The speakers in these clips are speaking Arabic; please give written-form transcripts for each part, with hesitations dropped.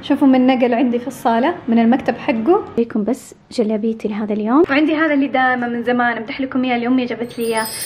شوفوا من نقل عندي في الصالة من المكتب حقه. ليكم بس جلابيتي لهذا اليوم، وعندي هذا اللي دائما من زمان امدح لكم اياه، اللي امي جابت لي اياه.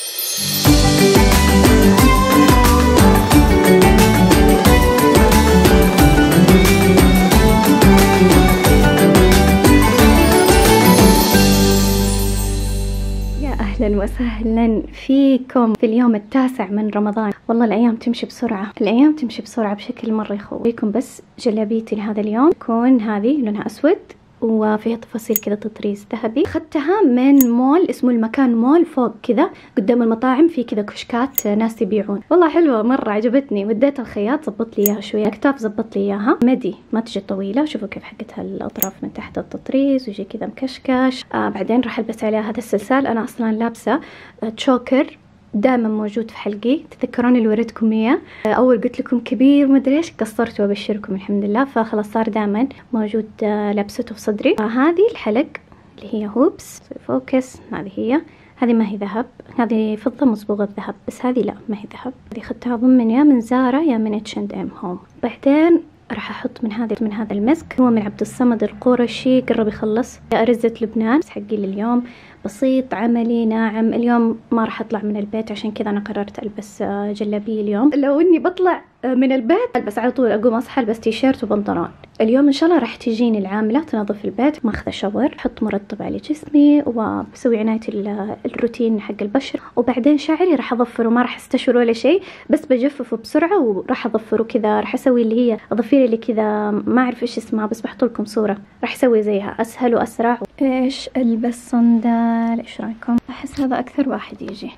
أهلا وسهلا فيكم في اليوم التاسع من رمضان. والله الأيام تمشي بسرعة، الأيام تمشي بسرعة بشكل مرة يخوف. ليكم بس جلابيتي لهذا اليوم تكون هذه لونها أسود وفيها تفاصيل كذا تطريز ذهبي. أخذتها من مول اسمه المكان مول، فوق كذا قدام المطاعم في كذا كشكات ناس يبيعون. والله حلوة مرة عجبتني، وديت الخياط زبط لي إياها شوية، أكتاف زبط لي إياها مدي ما تجي طويلة. شوفوا كيف حقتها الأطراف من تحت التطريز ويجي كذا مكشكش. بعدين راح ألبس عليها هذا السلسال. أنا أصلا لابسة تشوكر دائما موجود في حلقي، تذكرون اللي وريتكم اياه اول قلت لكم كبير مدري ايش، قصرت وابشركم الحمد لله، فخلاص صار دائما موجود لابسته في صدري. هذه الحلق اللي هي هوبس فوكس، هذه ما هي ذهب، هذه فضة مصبوغة ذهب، بس هذه لا ما هي ذهب. هذه اخذتها ضمن يا من زارا يا من H&M هوم. بعدين راح احط من هذا المسك، هو من عبد الصمد القرشي، قرب يخلص. أرزة لبنان حقي لليوم، بسيط عملي ناعم. اليوم ما راح اطلع من البيت عشان كذا انا قررت البس جلابيه اليوم. لو اني بطلع من البيت البس على طول، اقوم اصحى البس تيشيرت وبنطلون. اليوم ان شاء الله راح تجيني العامله تنظف البيت، ماخذه شاور، احط مرطب على جسمي وبسوي عنايه الروتين حق البشره، وبعدين شعري راح اضفره، ما راح استشور ولا شيء، بس بجففه بسرعه وراح اضفره كذا. راح اسوي اللي هي اضفير اللي كذا ما اعرف ايش اسمها، بس بحط لكم صوره. راح اسوي زيها اسهل واسرع. ايش البس صندال؟ ايش رايكم؟ احس هذا اكثر واحد يجي.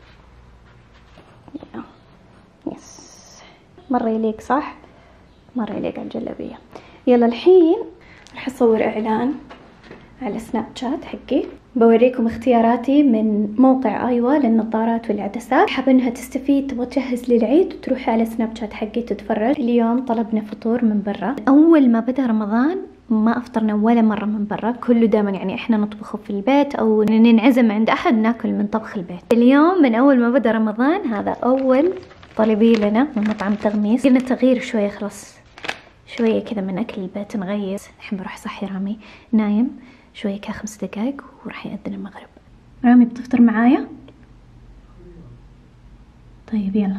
يس مره يليق، صح؟ مره يليق على الجلابيه. يلا الحين راح اصور اعلان على سناب شات حقي، بوريكم اختياراتي من موقع ايوا للنظارات والعدسات. حابه انها تستفيد، تبغى تجهز للعيد، تروحي على سناب شات حقي تتفرج. اليوم طلبنا فطور من برا. اول ما بدا رمضان ما افطرنا ولا مره من برا، كله دائما يعني احنا نطبخه في البيت او ننعزم عند احد ناكل من طبخ البيت. اليوم من اول ما بدا رمضان هذا اول طلبي لنا من مطعم تغميس. قلنا تغيير شويه، خلاص شويه كذا من اكل البيت نغير. الحين بروح اصحي رامي نايم شويه ك5 دقائق وراح يأذن المغرب. رامي بتفطر معايا؟ طيب يلا.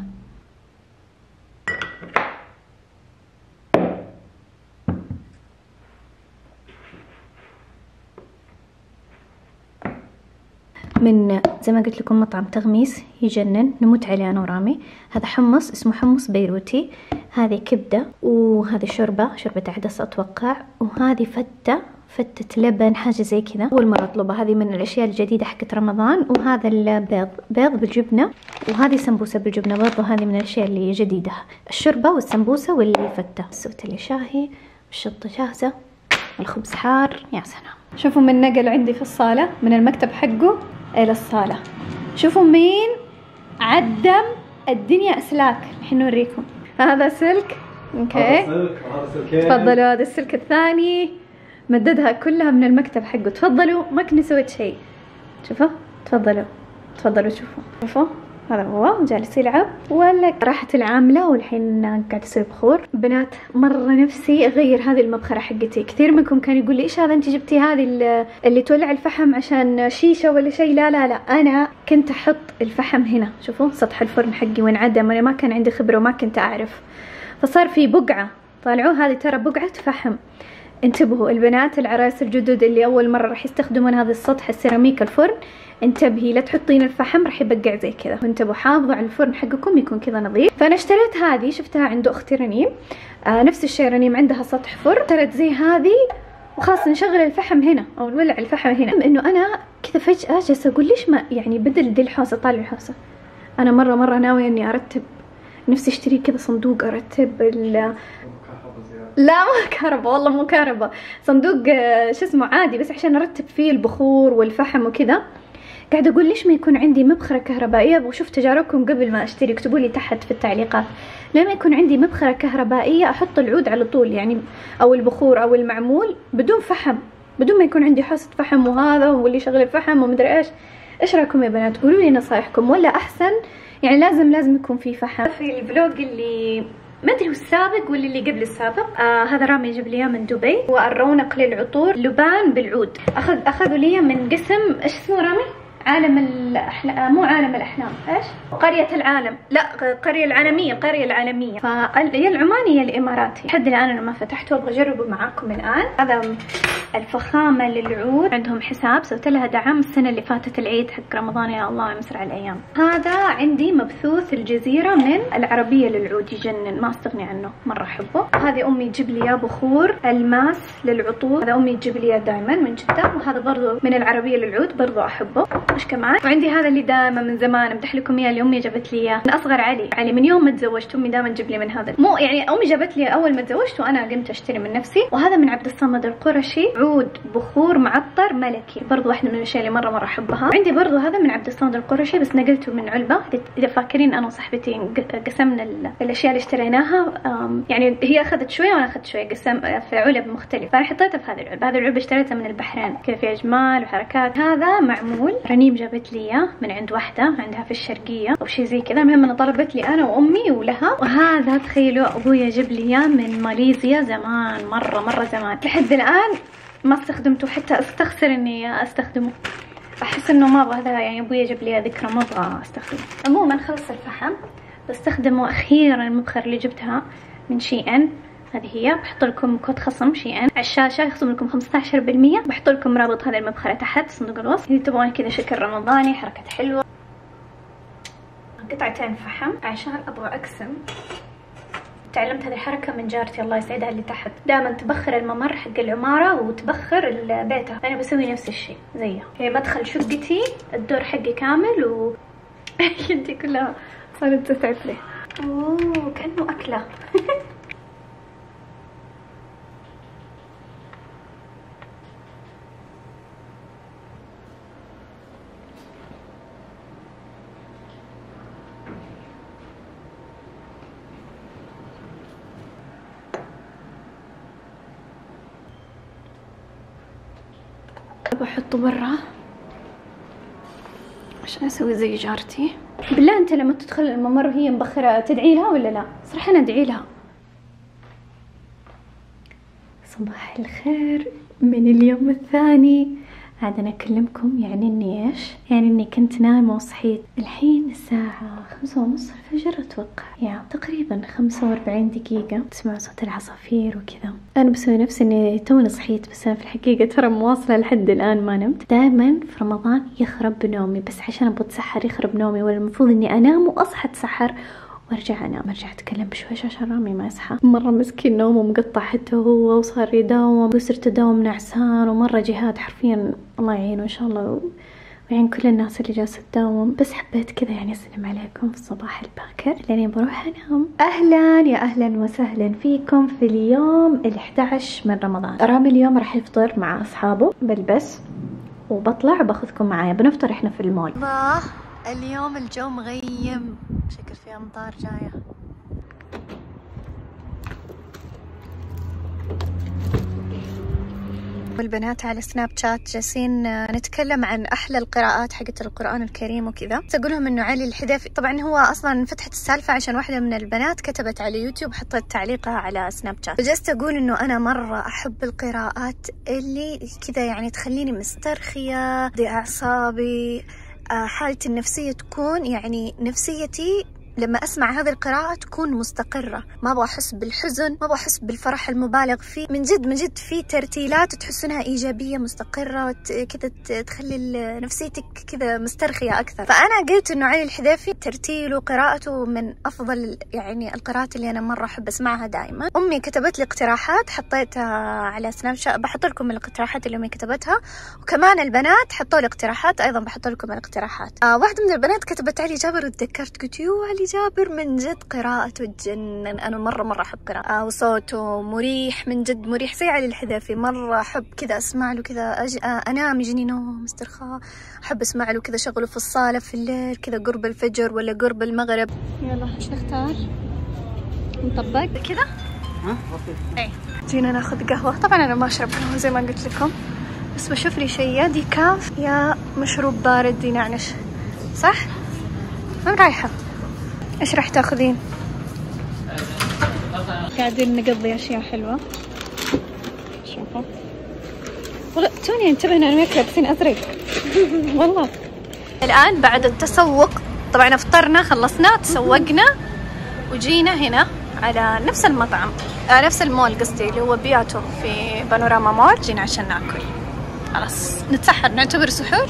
من زي ما قلت لكم مطعم تغميس يجنن، نموت عليه انا ورامي. هذا حمص اسمه حمص بيروتي، هذه كبده، وهذه شوربه عدس اتوقع، وهذه فتة لبن حاجه زي كذا، اول مره اطلبها. هذه من الاشياء الجديده حقت رمضان. وهذا البيض بالجبنه، وهذه سمبوسه بالجبنه برضه، هذه من الاشياء اللي جديده. الشوربه والسمبوسه والفته. سويت لي شاهي والشطه جاهزه والخبز حار. يا سلام. شوفوا من نقل عندي في الصاله من المكتب حقه الى الصاله. شوفوا مين عدم الدنيا اسلاك. الحين نوريكم. هذا سلك، اوكي، تفضلوا. هذا السلك الثاني مددها كلها من المكتب حقه. تفضلوا، ما كني سويت شيء. شوفوا، تفضلوا شوفوا هذا هو جالس يلعب. ولا راحت العامله والحين قاعد يسوي بخور. بنات مره نفسي اغير هذه المبخره حقتي. كثير منكم كان يقول لي ايش هذا انت جبتي هذه اللي تولع الفحم عشان شيشه ولا شيء. لا انا كنت احط الفحم هنا. شوفوا سطح الفرن حقي وانعدم، انا ما كان عندي خبره وما كنت اعرف، فصار في بقعه. طالعوا هذه ترى بقعه فحم. انتبهوا البنات العرايس الجدد اللي اول مره راح يستخدمون هذا السطح السيراميك الفرن، انتبهي لا تحطين الفحم راح يبقع زي كذا. وانتبهوا حافظوا على الفرن حقكم يكون كذا نظيف. فانا اشتريت هذه، شفتها عند اختي رنيم، نفس الشيء رنيم عندها سطح فرن، اشتريت زي هذه وخلاص نشغل الفحم هنا او نولع الفحم هنا. انه انا كذا فجاه جالسه اقول ليش ما يعني بدل دي الحوسه طالع الحوسه. انا مره ناويه اني ارتب، نفسي اشتري كذا صندوق ارتب لا مو كهرباء، والله مو كهرباء، صندوق شو اسمه عادي، بس عشان ارتب فيه البخور والفحم وكذا. قاعده اقول ليش ما يكون عندي مبخره كهربائيه. وشوف تجاربكم قبل ما اشتري، اكتبوا لي تحت في التعليقات لما يكون عندي مبخره كهربائيه احط العود على طول يعني، او البخور او المعمول بدون فحم، بدون ما يكون عندي حوسه فحم وهذا واللي يشغل الفحم ومدري ايش. ايش رايكم يا بنات؟ قولوا لي نصايحكم. ولا احسن يعني لازم يكون في فحم. في الفلوج اللي ما ادري هو السابق ولا اللي قبل السابق. هذا رامي جاب لي من دبي، والرونق للعطور لبان بالعود. اخذوا لي من قسم ايش اسمه رامي؟ عالم الأحلام، مو عالم الأحلام، إيش؟ قرية العالم، لا قرية العالمية، القرية العالمية. فيا العماني يا الإماراتي. لحد الآن أنا ما فتحته، أبغى أجربه معاكم الآن. هذا الفخامة للعود، عندهم حساب، سويت لها دعم السنة اللي فاتت العيد حق رمضان، يا الله يا مسرع الأيام. هذا عندي مبثوث الجزيرة من العربية للعود، يجنن، ما أستغني عنه، مرة أحبه. هذه أمي تجيب لي بخور الماس للعطور، هذا أمي تجيب لي دائما من جدة. وهذا برضو من العربية للعود، برضو أحبه. ايش كمان؟ وعندي هذا اللي دائما من زمان امدح لكم اياه، اللي امي جابت لي اياه من اصغر علي من يوم ما تزوجت. امي دائما تجيب لي من هذا، مو يعني امي جابت لي اول ما تزوجت وانا قمت اشتري من نفسي. وهذا من عبد الصمد القرشي، عود بخور معطر ملكي، برضو واحده من الاشياء اللي مره احبها. عندي برضو هذا من عبد الصمد القرشي بس نقلته من علبه. اذا فاكرين انا وصاحبتي قسمنا الاشياء اللي اشتريناها، يعني هي اخذت شويه وانا اخذت شويه، قسم في علب مختلفه، فانا حطيتها في هذه العلبه. هذه العلبه اشتريتها من البحرين، كذا فيها اجمال وحركات. هذا معمول رنيم جابت لي اياه من عند واحده عندها في الشرقيه او شيء زي كذا. المهم انا طلبت لي انا وامي ولها. وهذا تخيلوا ابويا جاب لي اياه من ماليزيا زمان، مره زمان، لحد الان ما استخدمته، حتى استخسر اني استخدمه، احس انه ما ابغى. هذا يعني ابويا جاب لي ذكرى، ما ابغى استخدمه. عموما خلص الفحم، بستخدمه اخيرا المبخر اللي جبتها من SHEIN. هذه هي، بحط لكم كود خصم SHEIN على الشاشه، يخصم لكم 15%. بحط لكم رابط هذا المبخره تحت صندوق الوصف اذا تبغون كذا شكل رمضاني، حركه حلوه. قطعتين فحم عشان ابغى اقسم. تعلمت هذه الحركه من جارتي الله يسعدها اللي تحت، دائما تبخر الممر حق العماره وتبخر بيتها. انا بسوي نفس الشيء زيها. هي مدخل شقتي، الدور حقي كامل، و يدي كلها صارت تسعف لي. اوه كانه اكله. بحطه برا عشان اسوي زي جارتي. بالله انت لما تدخل الممر وهي مبخرة تدعي لها ولا لا؟ صراحة انا ادعي لها. صباح الخير من اليوم الثاني. عاد انا اكلمكم، يعني اني ايش؟ يعني اني كنت نايمة وصحيت. الحين الساعة 5:30 الفجر اتوقع، يعني تقريبا 45 دقيقة. تسمعوا صوت العصافير وكذا. انا بسوي نفسي اني توني صحيت، بس انا في الحقيقة ترى مواصلة لحد الان ما نمت. دائما في رمضان يخرب نومي، بس عشان ابغى اتسحر يخرب نومي، ولا المفروض اني انام واصحى اتسحر وارجع انام. ارجع اتكلم بشويش عشان رامي ما يصحى، مره مسكين نومه مقطع حتى هو، وصار يداوم وصرت اداوم نعسان، ومره جهاد حرفيا، الله يعينه ان شاء الله ويعين كل الناس اللي جالسه تداوم. بس حبيت كذا يعني اسلم عليكم في الصباح الباكر لاني بروح انام. اهلا يا اهلا وسهلا فيكم في اليوم ال11 من رمضان. رامي اليوم راح يفطر مع اصحابه، بلبس وبطلع وباخذكم معايا، بنفطر احنا في المول. اليوم الجو مغيم، شكل في امطار جايه. والبنات على سناب شات جالسين نتكلم عن احلى القراءات حقت القرآن الكريم وكذا. اقول لهم انه علي الحديفي، طبعا هو اصلا فتحت السالفه عشان واحده من البنات كتبت على يوتيوب حطت تعليقها على سناب شات، فجلست اقول انه انا مره احب القراءات اللي كذا يعني تخليني مسترخيه، دي اعصابي، حالتي النفسيه تكون يعني نفسيتي لما اسمع هذه القراءة تكون مستقرة، ما ابغى احس بالحزن، ما ابغى احس بالفرح المبالغ فيه. من جد في ترتيلات تحسونها ايجابية مستقرة، كذا تخلي نفسيتك كذا مسترخية اكثر. فانا قلت انه علي الحديفي ترتيله وقراءته من افضل يعني القراءات اللي انا مرة احب اسمعها دائما. امي كتبت لي اقتراحات حطيتها على سناب شات، بحط لكم الاقتراحات اللي امي كتبتها، وكمان البنات حطوا لي اقتراحات ايضا بحط لكم الاقتراحات. واحدة من البنات كتبت علي جابر، وتذكرت قلت يو علي جابر من جد قراءته تجنن، انا مره احب قراءته، وصوته مريح من جد، مريح زي علي الحديفي. مره احب كذا اسمع له كذا انام يجيني نوم استرخاء، احب اسمع له كذا شغله في الصاله في الليل كذا قرب الفجر ولا قرب المغرب. يلا ايش نختار؟ نطبق كذا؟ ايه جينا ناخذ قهوه. طبعا انا ما اشرب قهوه زي ما قلت لكم، بس بشوف لي شيء يا ديكاف يا مشروب بارد ينعنش. صح؟ وين رايحه؟ ايش راح تاخذين؟ قاعدين نقضي أشياء حلوة. شوفوا والله توني انتبه إن أنا وياك لابسين أزرق. والله الآن بعد التسوق طبعا افطرنا خلصنا تسوقنا وجينا هنا على نفس المطعم نفس المول قصدي اللي هو بياتو في بانوراما مول. جينا عشان ناكل. خلاص نتسحر نعتبر سحور.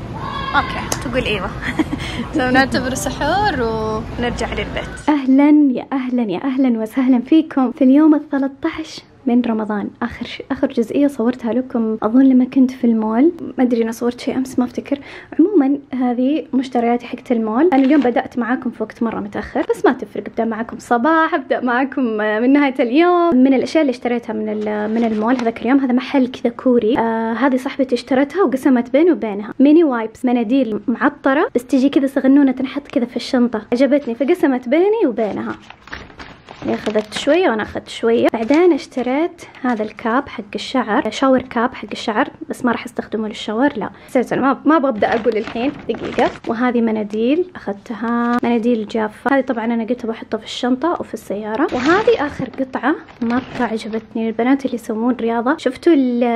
اوكي تقول ايوه. نعتبر سحور ونرجع للبيت. اهلا يا اهلا يا اهلا وسهلا فيكم في اليوم ال13 من رمضان. اخر جزئيه صورتها لكم اظن لما كنت في المول، ما ادري انا صورت شيء امس ما افتكر. عموما هذه مشترياتي حقت المول. انا اليوم بدات معاكم في وقت مره متاخر بس ما تفرق، ابدا معاكم صباح ابدا معاكم من نهايه اليوم. من الاشياء اللي اشتريتها من المول هذاك اليوم، هذا محل كذا كوري. هذه صاحبتي اشترتها وقسمت بيني وبينها ميني وايبس، مناديل معطره بس تجي كذا صغنونه تنحط كذا في الشنطه، عجبتني فقسمت بيني وبينها. اخذت شويه وانا اخذت شويه. بعدين اشتريت هذا الكاب حق الشعر، شاور كاب حق الشعر بس ما راح استخدمه للشاور، لا ما ابغى ابدا اقول دقيقه. وهذه مناديل اخذتها، مناديل جافه. هذه طبعا انا قلت بحطها في الشنطه او في السياره. وهذه اخر قطعه مره عجبتني، البنات اللي يسوون رياضه شفتوا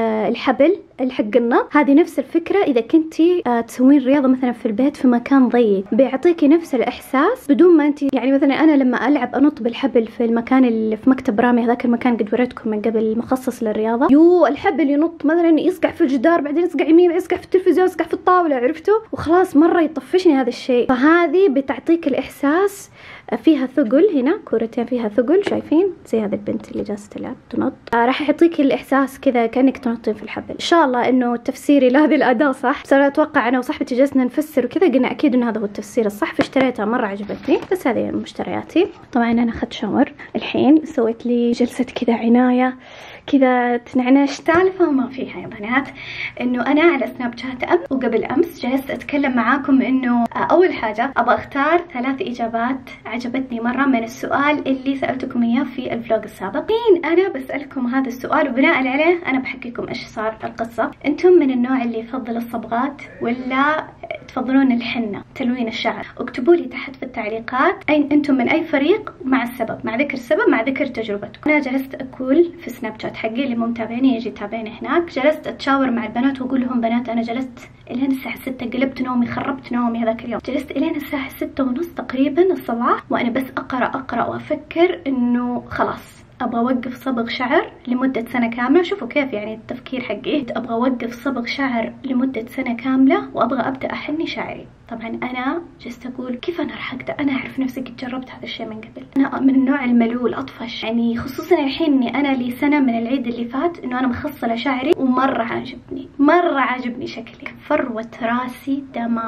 الحبل الحق النط، هذه نفس الفكره. اذا كنتي تسوين رياضه مثلا في البيت في مكان ضيق بيعطيكي نفس الاحساس بدون ما انت يعني مثلا انا لما العب انط بالحبل في المكان اللي في مكتب رامي، هذاك المكان قد وريتكم من قبل مخصص للرياضه، الحبل ينط مثلا يصقع في الجدار بعدين يصقع يمين يصقع في التلفزيون يصقع في الطاوله، عرفتوا؟ وخلاص مره يطفشني هذا الشيء. فهذه بتعطيك الاحساس، فيها ثقل هنا، كورتين فيها ثقل شايفين زي هذه البنت اللي جالسه تلعب تنط. راح يعطيك الاحساس كذا كانك تنطين في الحبل. ان شاء الله انه تفسيري لهذه الاداه صح. بس انا اتوقع انا وصاحبتي جلسنا نفسر وكذا قلنا اكيد انه هذا هو التفسير الصح، فاشتريتها مره عجبتني. بس هذه مشترياتي. طبعا انا اخذت شاور الحين، سويت لي جلسه كذا عنايه كذا تنعناش تالفه وما فيها يا بنات. انه انا على سناب شات امس وقبل امس جلست اتكلم معاكم انه اول حاجه ابغى اختار 3 اجابات عجبتني مره من السؤال اللي سالتكم اياه في الفلوج السابق. انا بسالكم هذا السؤال وبناء عليه انا بحكيكم ايش صار القصه. انتم من النوع اللي يفضل الصبغات ولا تفضلون الحنه تلوين الشعر؟ اكتبوا لي تحت في التعليقات انتم من اي فريق، مع السبب، مع ذكر السبب، مع ذكر تجربتكم. انا جلست اقول في سناب شات حقي اللي مو متابعيني يجي يتابعني هناك، جلست اتشاور مع البنات واقول لهم بنات انا جلست الين الساعه 6 قلبت نومي خربت نومي هذاك اليوم، جلست الين الساعه 6:30 تقريبا الصباح وانا بس اقرا وافكر انه خلاص ابغى اوقف صبغ شعر لمده سنه كامله. شوفوا كيف يعني التفكير حقي، ابغى اوقف صبغ شعر لمده سنه كامله وابغى ابدا احني شعري. طبعا انا جلست اقول كيف انا راح اقدر، انا اعرف نفسي قد جربت هذا الشيء من قبل، انا من النوع الملول اطفش يعني، خصوصا الحين اني انا لي سنه من العيد اللي فات انه انا مخصله شعري ومره عاجبني شكلي. فروه راسي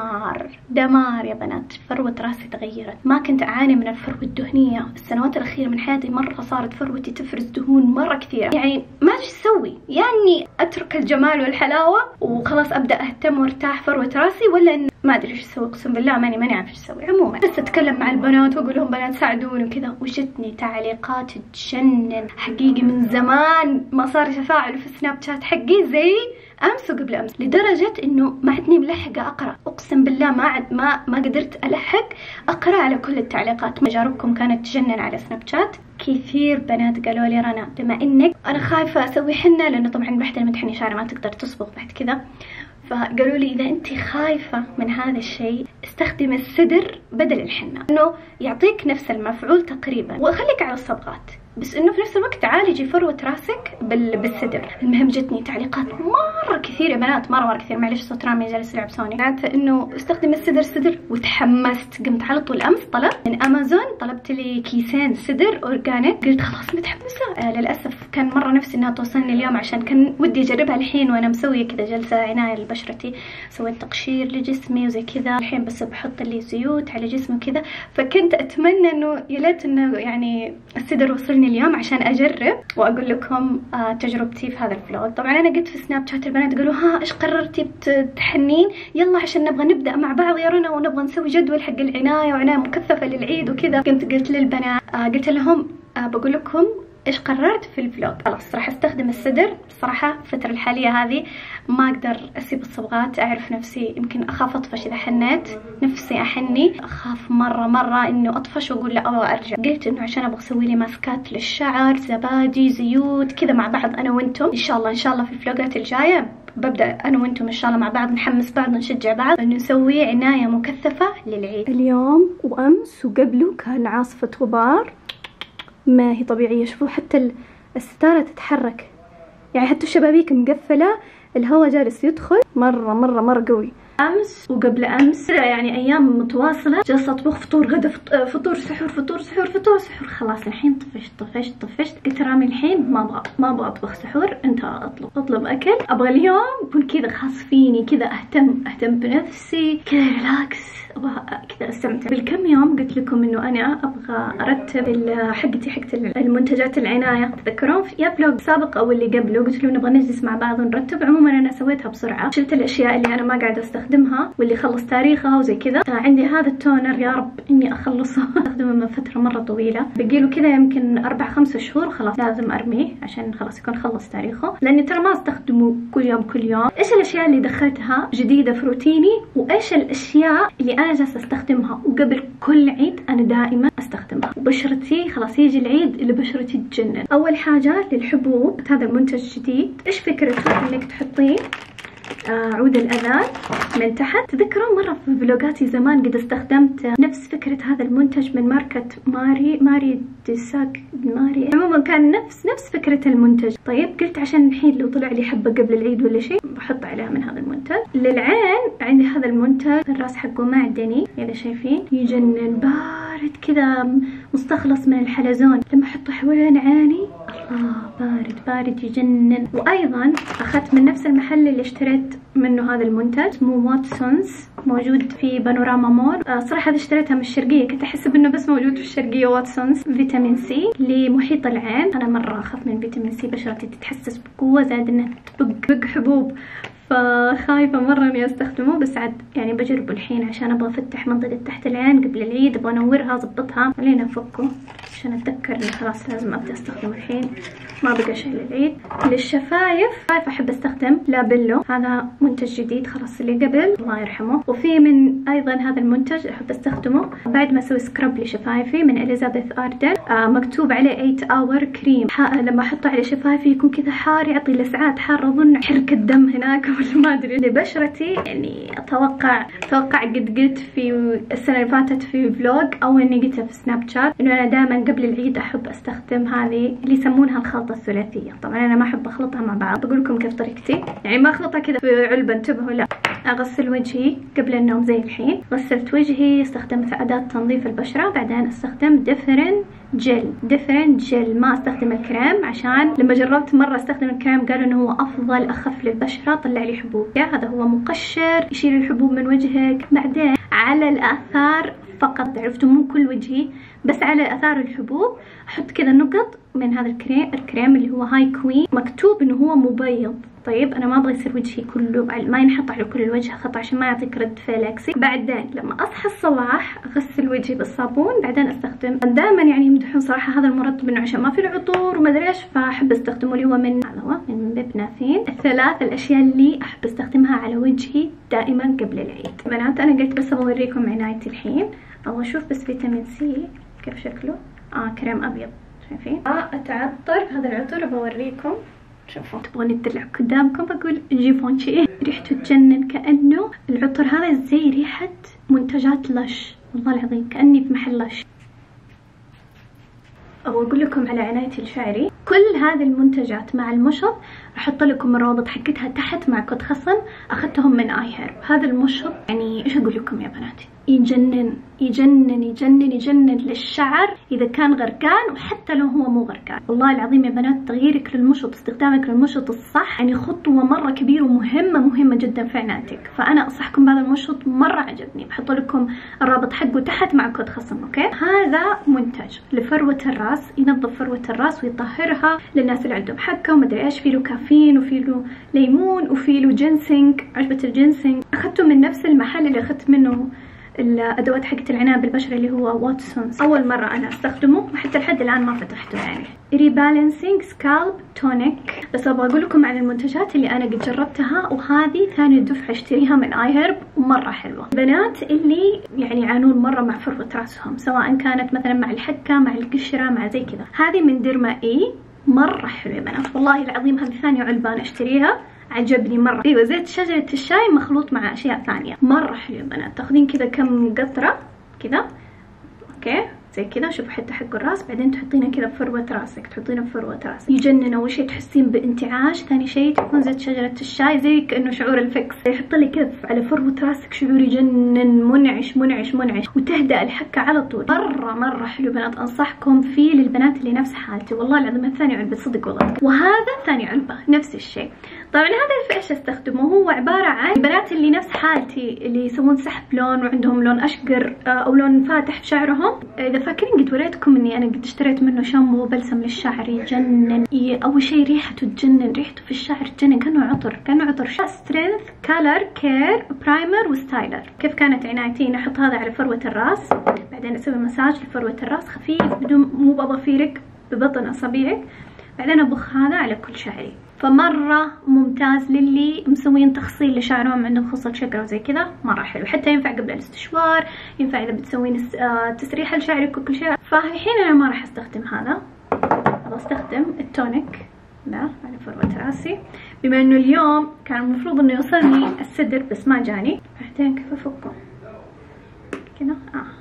دمار يا بنات، فروه راسي تغيرت. ما كنت اعاني من الفروه الدهنيه السنوات الاخيره من حياتي، مره صارت فروتي تفرز دهون مره كثيره، يعني ما ادري ايش اسوي، يعني اترك الجمال والحلاوه وخلاص ابدا اهتم وارتاح فروه راسي، ولا ما ادري ايش اسوي. اقسم بالله ماني عارفه ايش اسوي. عموما بس اتكلم مع البنات واقول لهم بنات ساعدوني وكذا، وجتني تعليقات تجنن حقيقي. من زمان ما صار تفاعل في سناب شات حقي زي امس وقبل امس، لدرجه انه ما عدني ملحقه اقرا. اقسم بالله ما قدرت الحق اقرا على كل التعليقات. تجاربكم كانت تجنن على سناب شات. كثير بنات قالوا لي رنا بما انك انا خايفه اسوي حنه، لانه طبعا الوحده لما تحني شعرها ما تقدر تصبغ بعد كذا، فقالوا لي اذا انت خايفه من هذا الشيء استخدمي السدر بدل الحنه، انه يعطيك نفس المفعول تقريبا، وخليك على الصبغات بس انه في نفس الوقت عالجي فروه راسك بالسدر. المهم جتني تعليقات مره كثير يا بنات، مره كثير. معلش صوت رامي جالس يلعب سوني. قعدت انه استخدم السدر وتحمست. قمت على طول امس طلبت من امازون، طلبت لي كيسين سدر اورجانيك. قلت خلاص متحمسه. للاسف كان مره نفسي انها توصلني اليوم عشان كان ودي اجربها الحين وانا مسويه كذا جلسه عنايه لبشرتي، سويت تقشير لجسمي وزي كذا. الحين بس بحط لي زيوت على جسمي كذا، فكنت اتمنى انه يا ليت انه يعني السدر وصلني اليوم عشان اجرب واقول لكم تجربتي في هذا الفلوج. طبعا انا قلت في سناب شات البنات قالوا ها ايش قررتي بتحنين؟ يلا عشان نبغى نبدا مع بعض يا رنا ونبغى نسوي جدول حق العنايه وعنايه مكثفه للعيد وكذا. قلت للبنات قلت لهم بقول لكم ايش قررت في الفلوج. خلاص راح استخدم السدر. الصراحه الفتره الحاليه هذه ما اقدر اسيب الصبغات، اعرف نفسي يمكن اخاف اطفش اذا حنيت، نفسي احني اخاف مره انه اطفش واقول لا ابغى ارجع. قلت انه عشان ابغى اسوي لي ماسكات للشعر، زبادي، زيوت كذا مع بعض انا وانتم ان شاء الله في الفلوجات الجايه. ببدأ أنا وأنتم إن شاء الله مع بعض، نحمس بعض، نشجع بعض إنه نسوي عناية مكثفة للعيد. اليوم وأمس وقبله كان عاصفة غبار ما هي طبيعية. شوفوا حتى الستارة تتحرك، يعني حتى الشبابيك مقفلة، الهواء جالس يدخل مرة قوي. امس وقبل امس يعني ايام متواصله جالسه اطبخ فطور غدا فطور سحور فطور سحور فطور سحور. خلاص الحين طفشت قلت رامي الحين ما ابغى اطبخ سحور، انت اطلب اكل. ابغى اليوم يكون كذا خاص فيني، كذا اهتم بنفسي، كذا ريلاكس، ابغى كذا استمتع. بالكم يوم قلت لكم انه انا ابغى ارتب حقت المنتجات العنايه. تذكرون يا فلوج سابق او اللي قبله قلت له نبغى نجلس مع بعض ونرتب. عموما انا سويتها بسرعه، شلت الاشياء اللي انا ما قاعده استخدمها واللي خلص تاريخها وزي كذا. عندي هذا التونر يا رب اني اخلصه، استخدمه من فتره مره طويله، بقيله كذا يمكن 4-5 شهور، خلاص لازم ارميه عشان خلاص يكون خلص تاريخه، لاني ترى ما استخدمه كل يوم. ايش الاشياء اللي دخلتها جديده في روتيني، وايش الاشياء اللي انا جالسه استخدمها وقبل كل عيد انا دائما استخدمها، وبشرتي خلاص يجي العيد اللي بشرتي تجنن. اول حاجه للحبوب، هذا المنتج جديد. ايش فكرته؟ انك تحطين عود الأذان من تحت. تذكرون مرة في فلوجاتي زمان قد استخدمت نفس فكرة هذا المنتج من ماركة ماري ديساك ماري، عموما كان نفس فكرة المنتج. طيب قلت عشان الحين لو طلع لي حبة قبل العيد ولا شيء بحط عليها من هذا المنتج. للعين عندي هذا المنتج، الراس حقه معدني اذا شايفين، يجنن، بارد كذا، مستخلص من الحلزون. لما احطه حوالين عيني الله بارد يجنن. وايضا اخذت من نفس المحل اللي اشتريت منه هذا المنتج، اسمه واتسونز، موجود في بانوراما مول. صراحه هذه اشتريتها من الشرقيه، كنت احسب انه بس موجود في الشرقيه. واتسونز فيتامين سي لمحيط العين. انا مره اخاف من فيتامين سي، بشرتي تتحسس بقوه، زائد انها تبق حبوب، فخايفه مره اني استخدمه. بس عاد يعني بجربه الحين عشان ابغى افتح منطقه تحت العين قبل العيد، ابغى انورها اظبطها. خلينا نفكه عشان اتذكر اني خلاص لازم ابدا استخدمه الحين، ما بقى شيء للعيد. للشفايف احب استخدم لابيلو، هذا منتج جديد خلاص اللي قبل الله يرحمه. وفي من ايضا هذا المنتج احب استخدمه بعد ما اسوي سكراب لشفايفي من اليزابيث اردن، مكتوب عليه 8 اور كريم. لما احطه على شفايفي يكون كذا حار، يعطي لسعات حار، اظن حركه دم هناك ولا ما ادري. لبشرتي يعني اتوقع قد قلت في السنه اللي فاتت في فلوج او اني قلتها في سناب شات انه انا دائما قبل العيد احب استخدم هذه اللي يسمونها الخلطه الثلاثيه. طبعا انا ما احب اخلطها مع بعض، بقول لكم كيف طريقتي، يعني ما اخلطها كذا في علبه، انتبهوا، لا، اغسل وجهي قبل النوم زي الحين. غسلت وجهي، استخدمت اداه تنظيف البشره، بعدين استخدم ديفرنت جل، ما استخدم الكريم عشان لما جربت مره استخدم الكريم قالوا انه هو افضل، اخف للبشره، طلع لي حبوب. هذا هو مقشر يشيل الحبوب من وجهك. بعدين على الاثار فقط، عرفتوا مو كل وجهي، بس على اثار الحبوب احط كذا نقط من هذا الكريم اللي هو هاي كوين، مكتوب انه هو مبيض. طيب انا ما ابغى يصير وجهي كله، ما ينحط على كل الوجه خطأ عشان ما يعطيك رد فعل عكسي. بعدين لما اصحى الصباح اغسل وجهي بالصابون، بعدين استخدم، دائما يعني يمدحون صراحه هذا المرطب انه عشان ما في العطور وما ادري ايش، فاحب استخدمه اللي هو من بيبنافين. الثلاث الاشياء اللي احب استخدمها على وجهي دائما قبل العيد. بنات انا قلت بس ابغى اوريكم عنايتي الحين، ابغى اشوف بس فيتامين سي كيف شكله. كريم ابيض شايفين. اتعطر بهذا العطر، بوريكم. شوفوا تبغوني تدلع قدامكم بقول جيفونشي، ريحته تجنن، كأنه العطر هذا زي ريحة منتجات لش، والله العظيم كأني في محل لش. أبغى أقول لكم على عنايتي لشعري، كل هذه المنتجات مع المشط أحط لكم الروابط حقتها تحت مع كود خصم، أخذتهم من آي هيرب. هذا المشط يعني إيش أقول لكم يا بناتي، يجنن يجنن يجنن يجنن للشعر إذا كان غرقان وحتى لو هو مو غرقان. والله العظيم يا بنات تغييرك للمشط، استخدامك للمشط الصح يعني خطوة مرة كبيرة ومهمة جدا في عنايتك. فأنا أنصحكم بهذا المشط، مرة عجبني، بحط لكم الرابط حقه تحت مع كود خصم. أوكي، هذا منتج لفروة الراس، ينظف فروة الراس ويطهرها للناس اللي عندهم حكة ومدري إيش. فيه له كافيين وفيه له ليمون وفيه له جينسينج، عشبة الجينسينج. أخذته من نفس المحل اللي أخذت منه الادوات حقت العنايه بالبشره اللي هو واتسونز. اول مره انا استخدمه وحتى لحد الان ما فتحته يعني. ريبالانسينج سكالب تونيك. بس ابغى اقول لكم عن المنتجات اللي انا قد جربتها، وهذه ثاني دفعه اشتريها من اي هيرب ومره حلوه. البنات اللي يعني يعانون مره مع فروه راسهم، سواء كانت مثلا مع الحكه مع القشره مع زي كذا، هذه من ديرما اي مرة حلوة يا بنات والله العظيم. هذه ثاني علبة أنا أشتريها، عجبني مرة. أيوة زيت شجرة الشاي مخلوط مع أشياء ثانية، مرة حلوة يا بنات. تاخذين كذا كم قطرة كذا، أوكي زي كذا، شوفوا حتى حق الراس، بعدين تحطينه كذا بفروة راسك، تحطينه بفروة راسك، يجنن. أول شيء تحسين بانتعاش، ثاني شيء تكون زيت شجرة الشاي زي كأنه شعور الفكس، يحط لي كف على فروة راسك، شعور يجنن، منعش منعش منعش، وتهدأ الحكة على طول. مرة حلو بنات، أنصحكم فيه للبنات اللي نفس حالتي والله العظيم. ثاني علبة صدق والله، وهذا ثاني علبة نفس الشيء. طبعا هذا في ايش استخدمه؟ هو عبارة عن البنات اللي نفس حالتي اللي يسوون سحب لون وعندهم لون اشقر او لون فاتح في شعرهم. اذا فاكرين قد وريتكم اني انا قد اشتريت منه شامبو بلسم للشعر، يجنن. اول شيء ريحته تجنن، ريحته في الشعر تجنن، كانه عطر. سترينث كالر كير برايمر وستايلر. كيف كانت عنايتي؟ نحط هذا على فروة الراس، بعدين اسوي مساج لفروة الراس خفيف بدون مو بضفيرك، ببطن اصابعك، بعدين ابخ هذا على كل شعري. فمرة ممتاز للي مسوين تخصيل لشعرهم، عندهم خصل شقرة وزي كذا، مرة حلو. حتى ينفع قبل الاستشوار، ينفع اذا بتسوين تسريحة لشعرك وكل شيء. فالحين انا ما راح استخدم هذا، ابغى استخدم التونيك لا على فروة راسي، بما انه اليوم كان المفروض انه يوصلني السدر بس ما جاني. بعدين كيف افكه كذا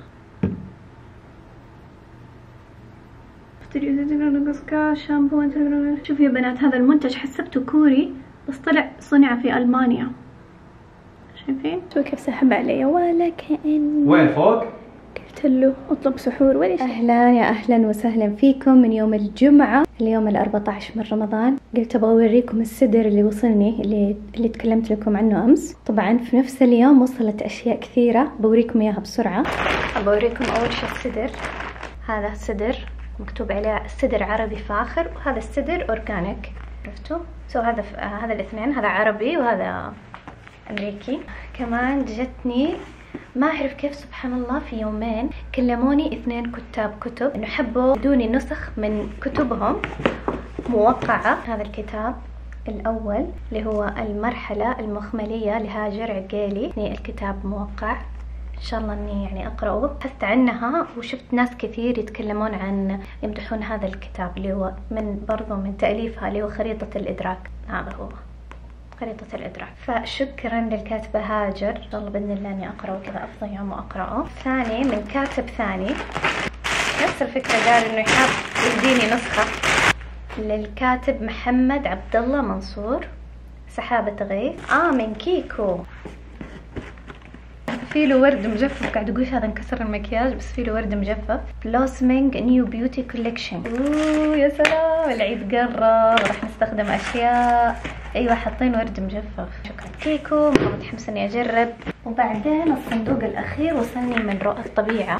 شامبو. شوفوا يا بنات هذا المنتج حسبته كوري بس طلع صنع في ألمانيا، شايفين؟ شوفوا كيف سحب علي ولا كأن وين فوق؟ قلت له اطلب سحور ولا شيء. اهلا وسهلا فيكم من يوم الجمعة، اليوم 14 من رمضان. قلت ابغى اوريكم السدر اللي وصلني اللي تكلمت لكم عنه امس. طبعا في نفس اليوم وصلت اشياء كثيرة بوريكم اياها بسرعة. ابوريكم اول شيء السدر. هذا السدر مكتوب عليه السدر عربي فاخر، وهذا السدر اورجانيك، عرفتوا؟ هذا الاثنين، هذا عربي وهذا امريكي. كمان جتني ما اعرف كيف سبحان الله في يومين كلموني 2 كتاب كتب انه حبوا يدوني نسخ من كتبهم موقعة. هذا الكتاب الاول اللي هو المرحلة المخملية لهاجر عقيلي، الكتاب موقع، ان شاء الله اني يعني اقراه. بحثت عنها وشفت ناس كثير يتكلمون عن يمدحون هذا الكتاب اللي هو برضو من تأليفها اللي هو خريطة الادراك. هذا هو خريطة الادراك. فشكرا للكاتبة هاجر، ان شاء الله باذن الله اني اقراه كذا افضل يوم واقراه. ثاني من كاتب ثاني نفس الفكرة، قال انه يحب يديني نسخة للكاتب محمد عبد الله منصور، سحابة غيث. من كيكو، في له ورد مجفف. قاعد اقول هذا انكسر المكياج بس في له ورد مجفف. بلوسمينج نيو بيوتي كوليكشن. يا سلام العيد قرب، راح نستخدم اشياء. ايوه حاطين ورد مجفف. شكرا كيكو، متحمسه اني اجرب. وبعدين الصندوق الاخير وصلني من رؤى الطبيعه.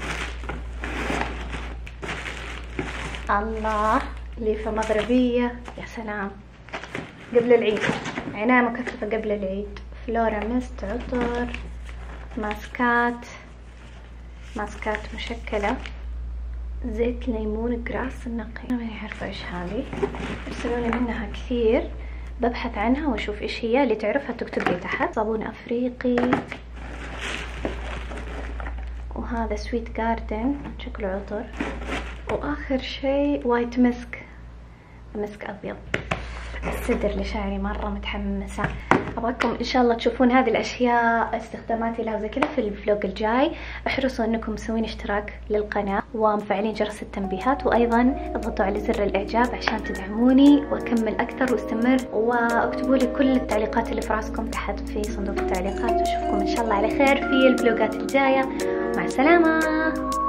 الله، ليفه مغربيه، يا سلام، قبل العيد، عنايه مكثفه قبل العيد. فلورا ميست، عطر، ماسكات مشكلة، زيت ليمون جراس النقي. ما عارفة ايش هذه، ارسلوني منها كثير، ببحث عنها واشوف ايش هي. اللي تعرفها تكتب لي تحت. صابون افريقي، وهذا سويت جاردن شكله عطر، واخر شيء وايت مسك ابيض. السدر لشعري، مرة متحمسة. ابغاكم ان شاء الله تشوفون هذه الاشياء استخداماتي لها زي كذا في الفلوق الجاي. احرصوا انكم مسوين اشتراك للقناة ومفعلين جرس التنبيهات، وايضا اضغطوا على زر الاعجاب عشان تدعموني واكمل اكثر واستمر. واكتبوا لي كل التعليقات اللي في راسكم تحت في صندوق التعليقات. واشوفكم ان شاء الله على خير في الفلوقات الجاية. مع السلامة.